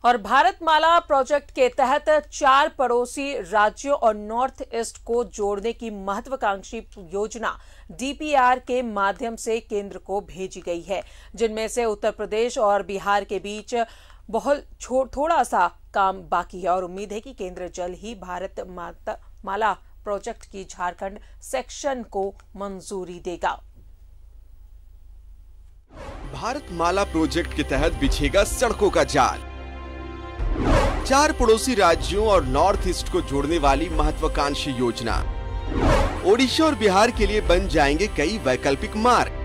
और भारतमाला प्रोजेक्ट के तहत 4 पड़ोसी राज्यों और नॉर्थ ईस्ट को जोड़ने की महत्वाकांक्षी योजना डीपीआर के माध्यम से केंद्र को भेजी गई है, जिनमें से उत्तर प्रदेश और बिहार के बीच बहुत थोड़ा सा काम बाकी है और उम्मीद है कि केंद्र जल्द ही भारतमाला प्रोजेक्ट की झारखंड सेक्शन को मंजूरी देगा। भारतमाला प्रोजेक्ट के तहत बिछेगा सड़कों का जाल। 4 पड़ोसी राज्यों और नॉर्थ ईस्ट को जोड़ने वाली महत्वाकांक्षी योजना। ओडिशा और बिहार के लिए बन जाएंगे कई वैकल्पिक मार्ग।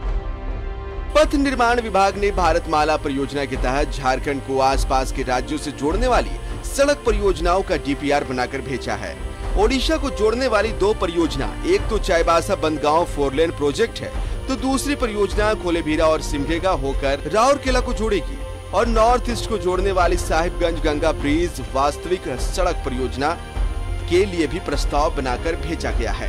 पथ निर्माण विभाग ने भारतमाला परियोजना के तहत झारखंड को आसपास के राज्यों से जोड़ने वाली सड़क परियोजनाओं का डीपीआर बनाकर भेजा है। ओडिशा को जोड़ने वाली 2 परियोजना, एक तो चाईबासा बंदगांव 4 लेन प्रोजेक्ट है, तो दूसरी परियोजना खोलेभीरा और सिमडेगा होकर राउरकेला को जोड़ेगी। और नॉर्थ ईस्ट को जोड़ने वाली साहिबगंज गंगा ब्रिज वास्तविक सड़क परियोजना के लिए भी प्रस्ताव बनाकर भेजा गया है।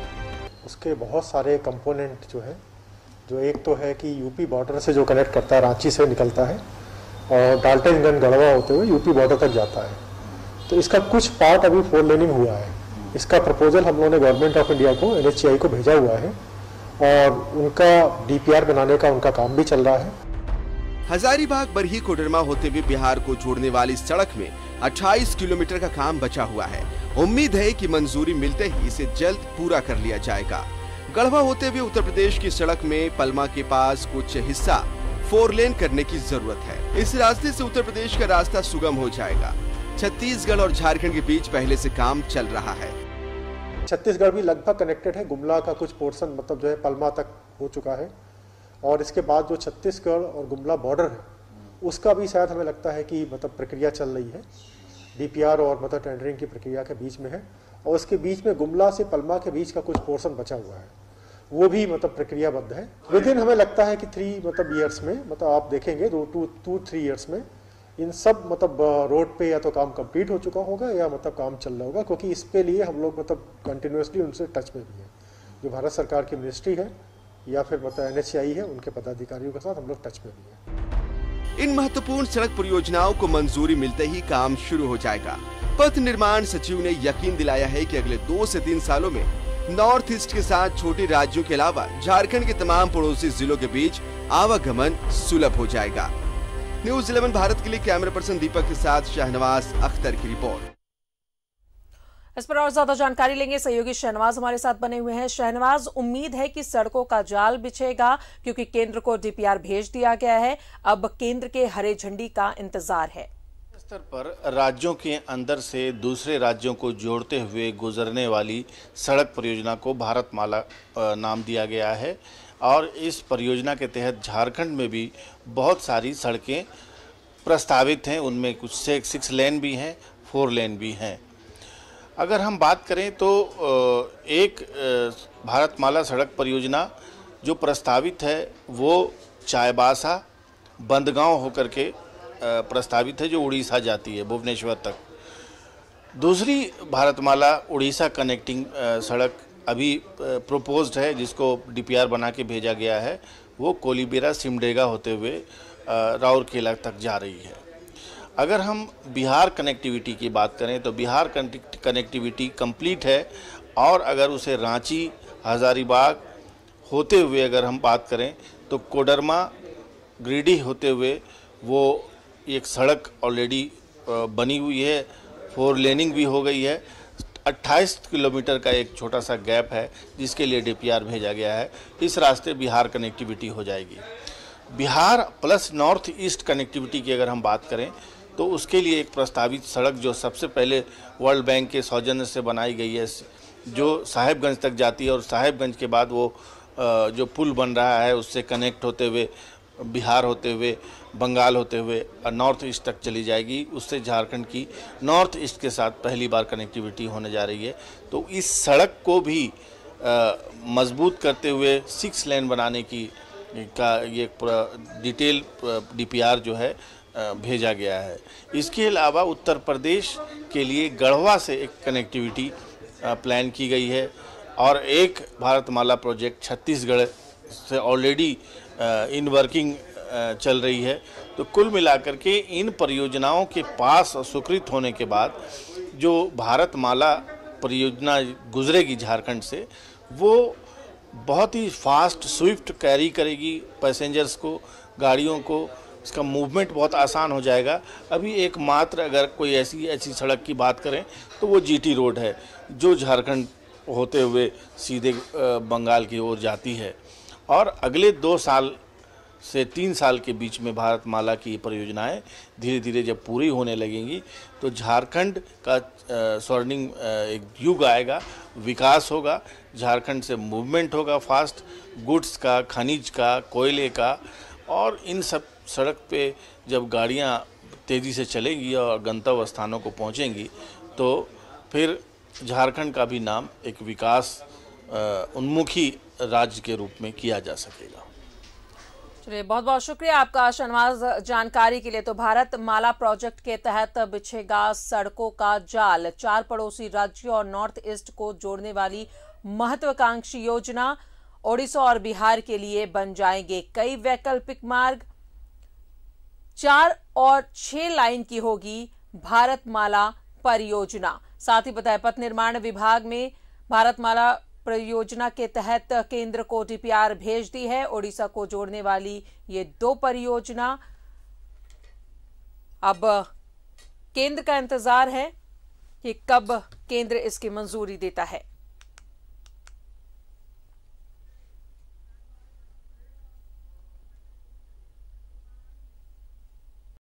उसके बहुत सारे कंपोनेंट जो है, जो एक तो है कि यूपी बॉर्डर से जो कनेक्ट करता है, रांची से निकलता है और डाल्टनगंज गढ़वा होते हुए यूपी बॉर्डर तक जाता है, तो इसका कुछ पार्ट अभी 4 लेनिंग हुआ है। इसका प्रपोजल हम लोगों ने गवर्नमेंट ऑफ इंडिया को, NHAI को भेजा हुआ है और उनका डीपीआर बनाने का उनका काम भी चल रहा है। हजारीबाग बरही कोडरमा होते हुए बिहार को जोड़ने वाली सड़क में 28 किलोमीटर का काम बचा हुआ है। उम्मीद है कि मंजूरी मिलते ही इसे जल्द पूरा कर लिया जाएगा। गढ़वा होते हुए उत्तर प्रदेश की सड़क में पलमा के पास कुछ हिस्सा 4 लेन करने की जरूरत है। इस रास्ते से उत्तर प्रदेश का रास्ता सुगम हो जाएगा। छत्तीसगढ़ और झारखंड के बीच पहले से काम चल रहा है। छत्तीसगढ़ भी लगभग कनेक्टेड है। गुमला का कुछ पोर्शन मतलब जो है पलमा तक हो चुका है और इसके बाद जो छत्तीसगढ़ और गुमला बॉर्डर है उसका भी शायद हमें लगता है कि मतलब प्रक्रिया चल रही है। डीपीआर और मतलब टेंडरिंग की प्रक्रिया के बीच में है और उसके बीच में गुमला से पलमा के बीच का कुछ पोर्शन बचा हुआ है, वो भी मतलब प्रक्रियाबद्ध है। विदिन हमें लगता है कि 3 मतलब ईयर्स में, मतलब आप देखेंगे 2-3 ईयर्स में इन सब मतलब रोड पे या तो काम कंप्लीट हो चुका होगा या मतलब काम चल रहा होगा, क्योंकि इसके लिए हम लोग मतलब कंटिन्यूसली उनसे टच में भी है। जो भारत सरकार की मिनिस्ट्री है या फिर मतलब NHAI है, उनके पदाधिकारियों के साथ हम लोग टच में भी हैं। इन महत्वपूर्ण सड़क परियोजनाओं को मंजूरी मिलते ही काम शुरू हो जाएगा। पथ निर्माण सचिव ने यकीन दिलाया है कि अगले 2 से 3 सालों में नॉर्थ ईस्ट के साथ छोटे राज्यों के अलावा झारखंड के तमाम पड़ोसी जिलों के बीच आवागमन सुलभ हो जाएगा। न्यूज़ 11 भारत के लिए कैमरा पर्सन दीपक के साथ शाहनवाज अख्तर की रिपोर्ट। इस पर और ज्यादा जानकारी लेंगे, सहयोगी शहनवाज हमारे साथ बने हुए हैं। शहनवाज, उम्मीद है कि सड़कों का जाल बिछेगा क्योंकि केंद्र को डीपीआर भेज दिया गया है, अब केंद्र के हरे झंडी का इंतजार है। स्तर पर राज्यों के अंदर से दूसरे राज्यों को जोड़ते हुए गुजरने वाली सड़क परियोजना को भारतमाला नाम दिया गया है और इस परियोजना के तहत झारखंड में भी बहुत सारी सड़कें प्रस्तावित हैं। उनमें कुछ 6 लेन भी हैं, 4 लेन भी हैं। अगर हम बात करें तो एक भारतमाला सड़क परियोजना जो प्रस्तावित है वो चाईबासा बंदगांव होकर के प्रस्तावित है, जो उड़ीसा जाती है भुवनेश्वर तक। दूसरी भारतमाला उड़ीसा कनेक्टिंग सड़क अभी प्रोपोज्ड है, जिसको डीपीआर बना के भेजा गया है, वो कोलीबेरा सिमडेगा होते हुए राउरकेला तक जा रही है। अगर हम बिहार कनेक्टिविटी की बात करें तो बिहार कनेक्टिविटी कंप्लीट है और अगर उसे रांची हजारीबाग होते हुए अगर हम बात करें तो कोडरमा गिरिडीह होते हुए वो एक सड़क ऑलरेडी बनी हुई है, 4 लेनिंग भी हो गई है। 28 किलोमीटर का एक छोटा सा गैप है जिसके लिए डीपीआर भेजा गया है। इस रास्ते बिहार कनेक्टिविटी हो जाएगी। Bihar plus north east connectivity की अगर हम बात करें तो उसके लिए एक प्रस्तावित सड़क जो सबसे पहले वर्ल्ड बैंक के सौजन्य से बनाई गई है, जो साहिबगंज तक जाती है और साहिबगंज के बाद वो जो पुल बन रहा है उससे कनेक्ट होते हुए बिहार होते हुए बंगाल होते हुए नॉर्थ ईस्ट तक चली जाएगी। उससे झारखंड की नॉर्थ ईस्ट के साथ पहली बार कनेक्टिविटी होने जा रही है। तो इस सड़क को भी मजबूत करते हुए 6 लेन बनाने का ये डिटेल डीपीआर जो है भेजा गया है। इसके अलावा उत्तर प्रदेश के लिए गढ़वा से एक कनेक्टिविटी प्लान की गई है और एक भारतमाला प्रोजेक्ट छत्तीसगढ़ से ऑलरेडी इन वर्किंग चल रही है। तो कुल मिलाकर के इन परियोजनाओं के पास स्वीकृत होने के बाद जो भारतमाला परियोजना गुजरेगी झारखंड से, वो बहुत ही फास्ट स्विफ्ट कैरी करेगी पैसेंजर्स को, गाड़ियों को, इसका मूवमेंट बहुत आसान हो जाएगा। अभी एकमात्र अगर कोई ऐसी सड़क की बात करें तो वो जीटी रोड है जो झारखंड होते हुए सीधे बंगाल की ओर जाती है। और अगले 2 साल से 3 साल के बीच में भारतमाला की परियोजनाएं धीरे धीरे जब पूरी होने लगेंगी तो झारखंड का स्वर्णिम एक युग आएगा, विकास होगा, झारखंड से मूवमेंट होगा फास्ट, गुड्स का, खनिज का, कोयले का, और इन सब सड़क पे जब गाड़ियां तेज़ी से चलेंगी और गंतव्य स्थानों को पहुंचेंगी तो फिर झारखंड का भी नाम एक विकास उन्मुखी राज्य के रूप में किया जा सकेगा। चलिए, बहुत बहुत शुक्रिया आपका शहनवाज जानकारी के लिए। तो भारतमाला प्रोजेक्ट के तहत बिछेगा सड़कों का जाल, 4 पड़ोसी राज्यों और नॉर्थ ईस्ट को जोड़ने वाली महत्वाकांक्षी योजना। ओडिशा और बिहार के लिए बन जाएंगे कई वैकल्पिक मार्ग। 4 और 6 लाइन की होगी भारतमाला परियोजना। साथ ही बताया, पथ निर्माण विभाग में भारतमाला परियोजना के तहत केंद्र को डीपीआर भेज दी है। ओडिशा को जोड़ने वाली ये 2 परियोजना, अब केंद्र का इंतजार है कि कब केंद्र इसकी मंजूरी देता है।